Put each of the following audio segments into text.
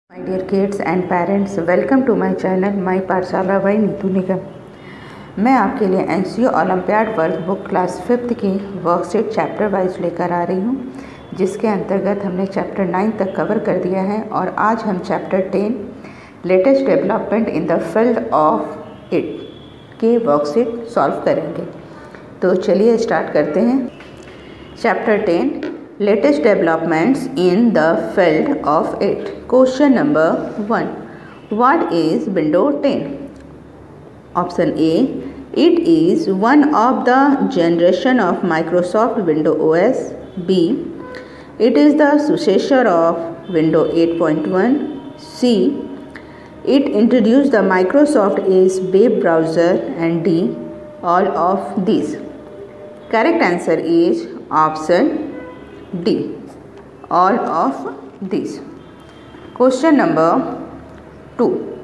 My dear kids and parents, welcome to my channel My Pathshala by Neetu Nigam. मैं आपके लिए NCO olympiad workbook class 5th की worksheet chapter wise लेकर आ रही हूँ, जिसके अंतर्गत हमने चैप्टर 9 तक कवर कर दिया है और आज हम chapter 10 latest development in the field of it के वर्कशीट सॉल्व करेंगे। तो चलिए स्टार्ट करते हैं। Chapter 10 latest developments in the field of it. Question number 1. What is Windows 10? Option A. It is one of the generation of Microsoft Windows OS. B. It is the successor of Windows 8.1. C. It introduced the Microsoft Edge web browser. And D. All of these. Correct answer is option D. All of these. Question number 2.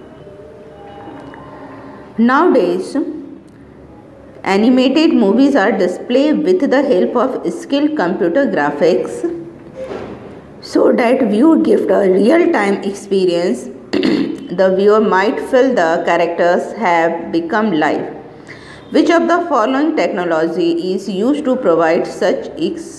Nowadays, animated movies are displayed with the help of skilled computer graphics so that viewer gives a real-time experience. The viewer might feel the characters have become live. Which of the following technology is used to provide such experience?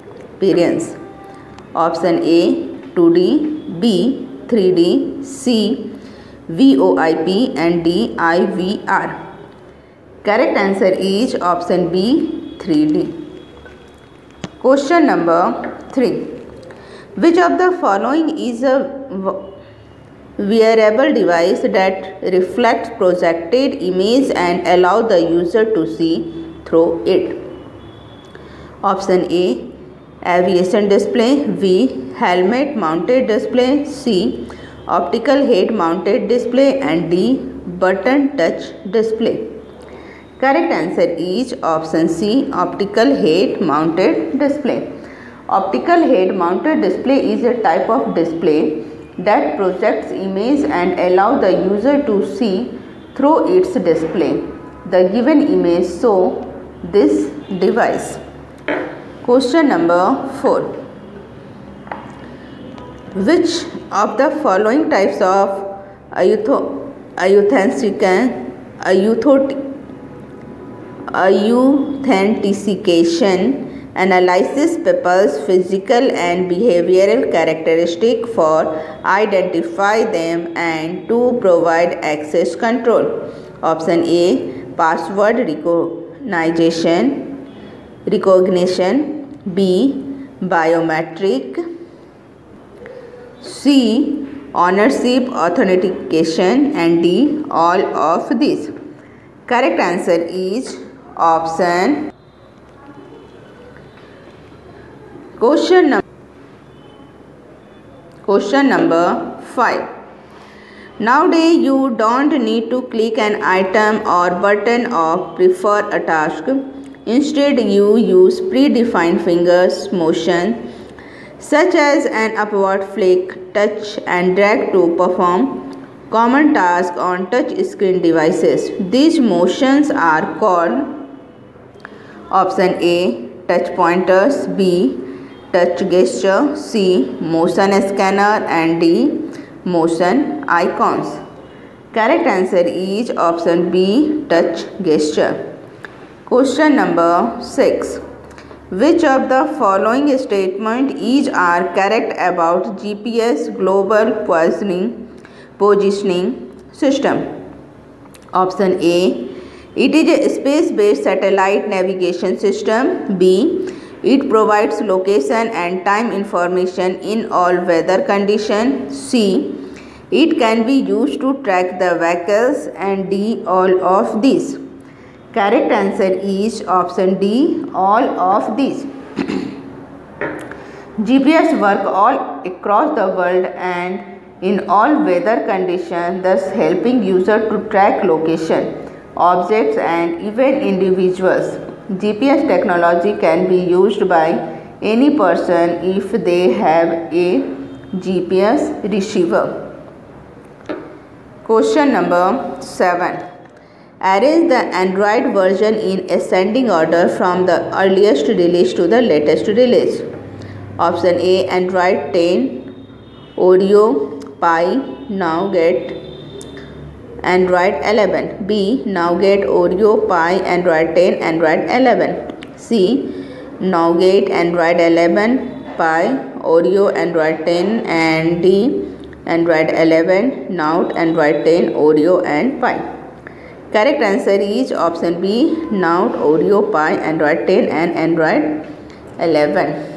Option A 2D, B 3D, C VoIP and D IVR. Correct answer is option B 3D. Question number 3. Which of the following is a wearable device that reflects projected image and allow the user to see through it? Option A aviation display, B helmet mounted display, C optical head mounted display and D button touch display. Correct answer is option C optical head mounted display. Optical head mounted display is a type of display that projects image and allow the user to see through its display the given image show this device. Question number 4. Which of the following types of authentication analyzes people's physical and behavioral characteristics for identify them and to provide access control? Option A password recognition, B biometric, C ownership authentication and D all of these. Correct answer is option. Question number 5. Nowadays you don't need to click an item or button or prefer a task. Instead, you use predefined fingers motion such as an upward flick, touch and drag to perform common tasks on touch screen devices. These motions are called option A touch pointers, B touch gesture, C motion scanner and D motion icons. Correct answer is option B touch gesture. Question number 6. Which of the following statement is are correct about GPS global positioning system? Option A. It is a space-based satellite navigation system. B. It provides location and time information in all weather conditions. C. It can be used to track the vehicles and D all of these. Correct answer is option D all of these. GPS work all across the world and in all weather conditions, thus helping user to track location, objects and even individuals. GPS technology can be used by any person if they have a GPS receiver. Question number 7. Arrange the Android version in ascending order from the earliest release to the latest release. Option A Android 10, Oreo, Pie, now get Android 11. B. Now get Oreo, Pie, Android 10, Android 11. C. Now get Android 11, Pie, Oreo, Android 10, and D. Android 11, Note, Android 10, Oreo, and Pie. Correct answer is option B. Note, Oreo, Pie, Android 10, and Android 11.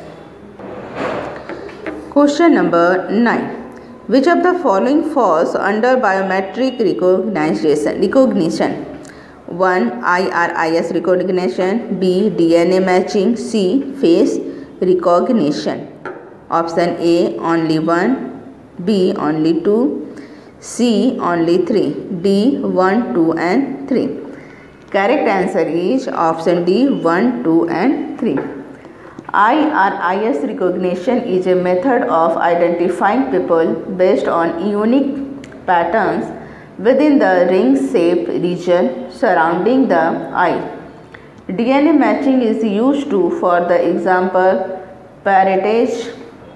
Question number 9. Which of the following falls under biometric recognition? 1. Iris recognition. B. DNA matching. C. Face recognition. Option A. Only 1. B. Only 2. C. Only 3. D. 1, 2 and 3. Correct answer is option D. 1, 2 and 3. Iris recognition is a method of identifying people based on unique patterns within the ring-shaped region surrounding the eye. DNA matching is used for the example, parentage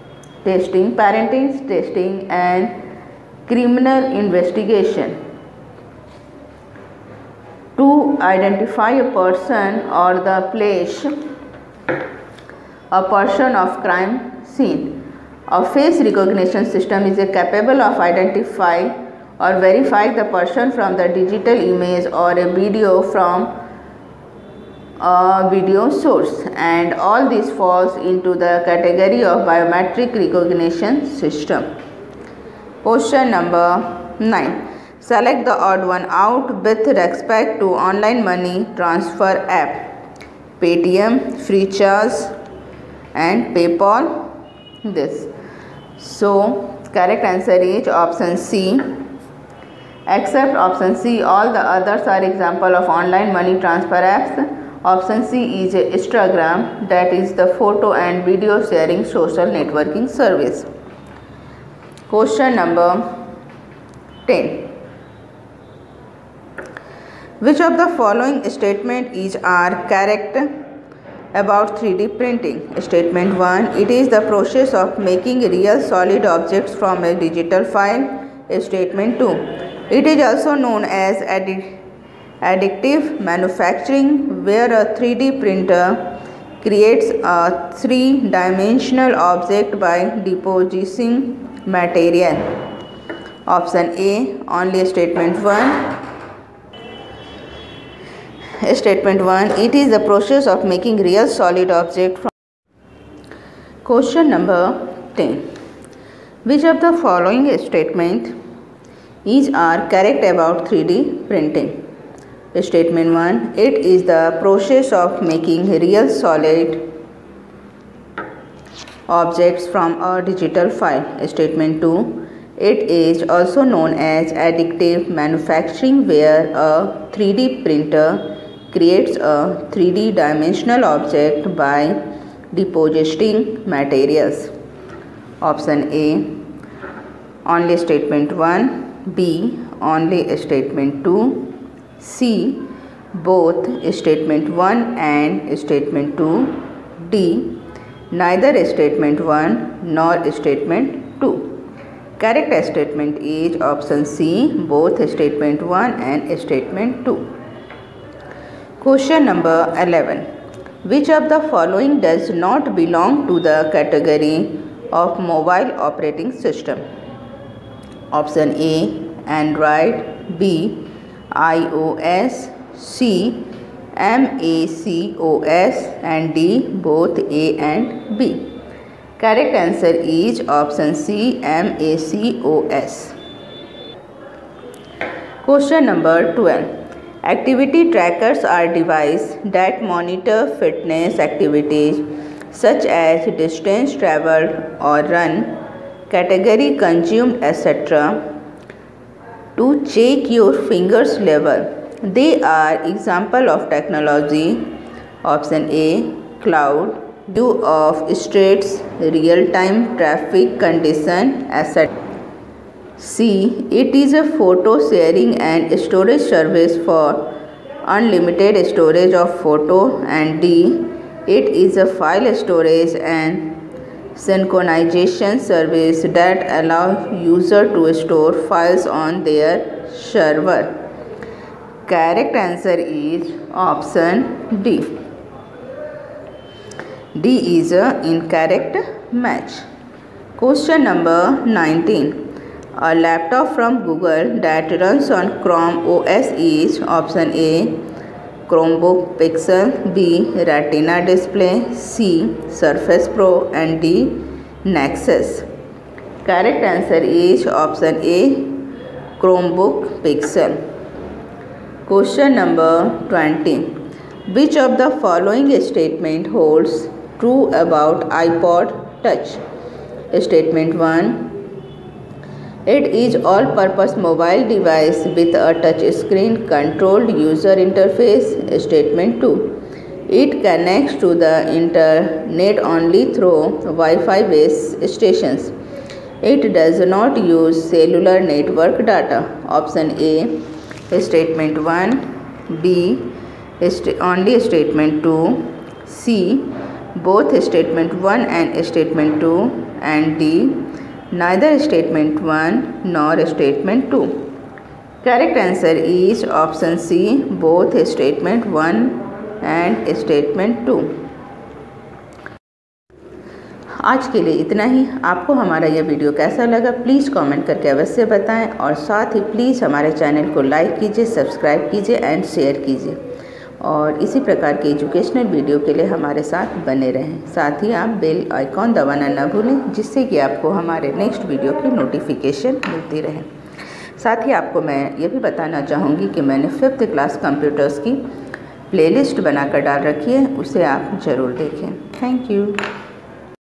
testing, and criminal investigation. To identify a person or the place a portion of crime scene. A face recognition system is capable of identifying or verifying the person from the digital image or a video from a video source, and all this falls into the category of biometric recognition system. Question number 9. Select the odd one out with respect to online money transfer app. Paytm, Freecharge, and PayPal. So correct answer is option C. Except option C, all the others are example of online money transfer apps. Option C is Instagram, that is the photo and video sharing social networking service. Question number 10. Which of the following statements are correct about 3D printing? Statement 1. It is the process of making real solid objects from a digital file. Statement 2. It is also known as additive manufacturing, where a 3D printer creates a three-dimensional object by depositing material. Option A. Only statement 1. Statement 1. It is the process of making real solid object from. Question number 10. Which of the following statements are correct about 3D printing? Statement 1. It is the process of making real solid objects from a digital file. Statement 2. It is also known as additive manufacturing, where a 3D printer creates a 3D dimensional object by depositing materials. Option A. Only statement 1. B. Only statement 2. C. Both statement 1 and statement 2. D. Neither statement 1 nor statement 2. Correct statement is option C. Both statement 1 and statement 2. Question number 11. Which of the following does not belong to the category of mobile operating system? Option A. Android. B. iOS. C. macOS, and D. Both A and B. Correct answer is option C. macOS. Question number 12. Activity trackers are devices that monitor fitness activities such as distance traveled or run, calorie consumed, etc. to check your fingers level. They are example of technology. Option A. Cloud, view of streets, real-time traffic condition, etc. C. It is a photo sharing and storage service for unlimited storage of photo, and D. It is a file storage and synchronization service that allow user to store files on their server. Correct answer is option D. D is a incorrect match. Question number 19. A laptop from Google that runs on Chrome OS is option A Chromebook Pixel, B Retina display, C Surface Pro and D Nexus. Correct answer is option A Chromebook Pixel. Question number 20. Which of the following statement holds true about iPod Touch? Statement 1. It is all-purpose mobile device with a touch screen controlled user interface. Statement 2. It connects to the internet only through Wi-Fi base stations. It does not use cellular network data. Option A statement 1, B only statement 2, C both statement 1 and statement 2 and D neither statement 1 nor statement 2. Correct answer is option C both statement 1 and statement 2. आज के लिए इतना ही। आपको हमारा यह video कैसा लगा please comment करके अवश्य बताएं और साथ ही प्लीज़ हमारे चैनल को लाइक कीजिए, सब्सक्राइब कीजिए एंड शेयर कीजिए और इसी प्रकार के एजुकेशनल वीडियो के लिए हमारे साथ बने रहें। साथ ही आप बेल आइकॉन दबाना न भूलें जिससे कि आपको हमारे नेक्स्ट वीडियो की नोटिफिकेशन मिलती रहे। साथ ही आपको मैं ये भी बताना चाहूँगी कि मैंने 5th क्लास कंप्यूटर्स की प्लेलिस्ट बनाकर डाल रखी है, उसे आप ज़रूर देखें। Thank you.